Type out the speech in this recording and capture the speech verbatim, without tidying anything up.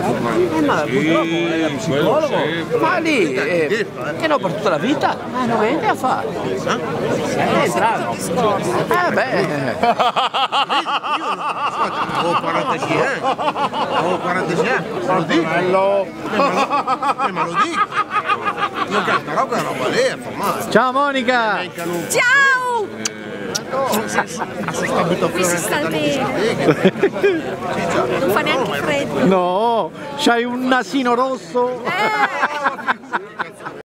Eh, ma purtroppo è da psicologo. Ma lì, eh, che no, per tutta la vita? Ma non vende a fare. Eh, entrano. Eh, beh. Io ho quarantasei anni, ho quarantasei anni, me lo dico. Eh, me lo dico. Io che però quella roba lì è formale. Ciao Monica! Ciao! Qui si sta bene. Non fa neanche freddo. No, c'hai un nasino rosso. Eh.